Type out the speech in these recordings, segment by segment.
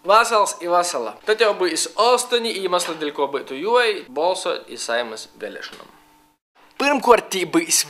Vasals I vasala. Tad jau bijis 8 īmasly, dēļ ko būtu joj balsot I Saeimys vēlēšanām. Pirmkārt, bijis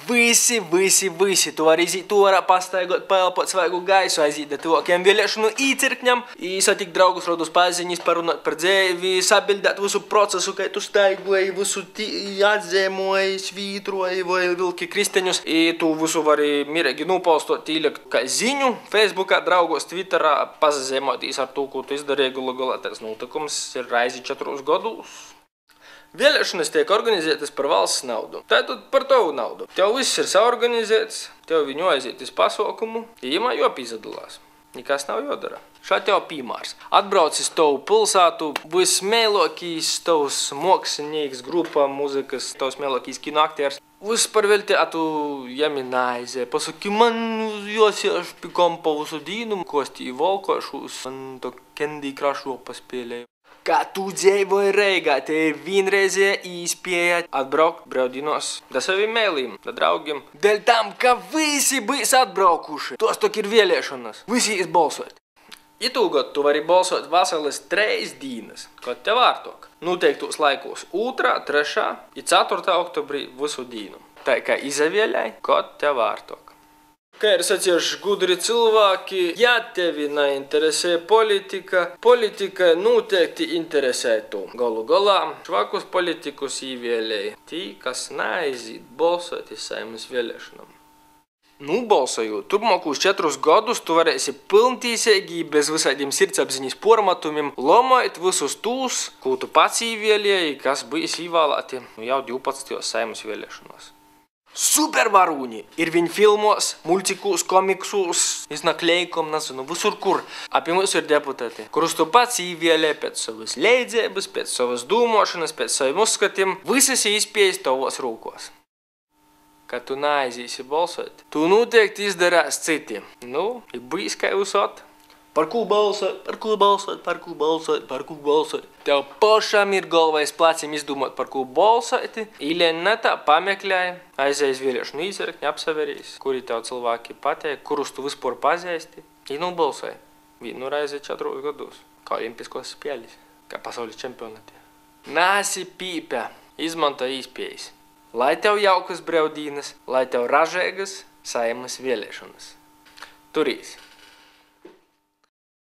visi. Tu vari izīt orā, pastaigot, paelpot svaigu gaisu, aiziet tuvākiem vēlēšanu īcirkņam, satikt draugus, rodus paziņas, parunāt par dzēvi, sabildēt visu procesu, kai tu staigoji, visu atzēmoji, svītroji vai vilki kristeņus. Tu visu vari miregi nūpaustot īlikt kā ziņu Facebookā, draugos, Twitterā, pazēmotīs ar to, ko tu izdarīji, gala tas notikums ir raizi 4 gadus. Vēlēšanas tiek organizētas par valsts naudu. Tātad par tavu naudu. Tev viss ir saorganizēts, tev viņu aiziet iz pasaukumu, jomā jopīzadalās. Nekas nav jodara. Šā tev pīmārs. Atbraucis tavu pilsātu, vismēlokīs tavs mokslinīgs, grupā muzikas, tavs mēlokīs kinoaktieris. Viss par velti, tu jami naizē. Pasaki, man josieš pie kompa visu dīnu, kostī volkošus, man to Candy Crush paspēlēju. Kā tu dzīvoji Reigā, te vienreizē īspēja atbraukt braudīnos da saviem mēlīm, da draugiem. Dēļ tam, ka visi bijis atbraukuši. Tos tok ir vēlēšanas. Visi izbalsot. Itūgad tu vari balsot vasaras 3 dīnas, kad tev vārtok. Noteiktos laikos 2., 3. I 4. oktobrī visu dīnu. Tā kā izavēļai, kad tev vārtok. Kā ir sacieši gudri cilvēki, ja tevi neinteresē politika noteikti interesē tu. Galu galā, švakus politikus īvēlēja tī, kas neaiziet balsot I Saeimys vēlēšanām. Balsojot, turpmākos 4 gadus tu varēsi pilntīsīgi, bez visādiem sirdsapziņas pormatumiem, lomot visus tūs, ko tu pats īvēlēji, kas bijis īvēlēti jau 12. Saeimys vēlēšanos. Supervarūņi ir viņi filmos, multikūs, komiksus, iznaklējkom, nezinu, visur kur. Apie mūsu ir deputāti, kurus tu pats īvēlē pēc savas leidzēbas, pēc savas dūmošanas, pēc saviem uzskatiem, visas īspējas tavos rūkos. Kad tu neaizīsi balsot, tu noteikti izdarās citi. Ir bijis kā visot. Par ko balsot? Tev pašam ir galvais placim izdomāt, par ko balsot. Ilēn netā pameklēja, aizies vēlēšanu īcirkņi, apsaverīs, kuri tev cilvēki pateik, kurus tu vispār pazīsti. I balsoja. Vienu reizi 4 gadus. Kā olimpiskos spēles, kā pasaules čempionāti. Nāsi pīpē, izmanto īspējas. Lai tev jaukas braudīnas, lai tev ražēgas Saeimys vēlēšanas. Turīs!